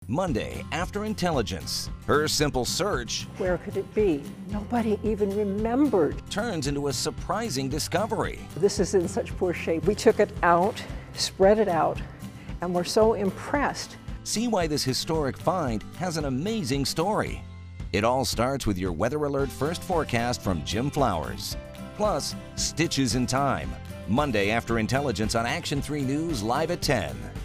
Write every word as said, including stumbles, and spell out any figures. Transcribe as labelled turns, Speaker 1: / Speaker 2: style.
Speaker 1: Monday after intelligence. Her simple search
Speaker 2: Where could it be? Nobody even remembered.
Speaker 1: turns into a surprising discovery.
Speaker 2: This is in such poor shape. We took it out, spread it out, and we're so impressed.
Speaker 1: See why this historic find has an amazing story. It all starts with your Weather Alert First Forecast from Jim Flowers. Plus, Stitches in Time. Monday after intelligence on Action three News, live at ten.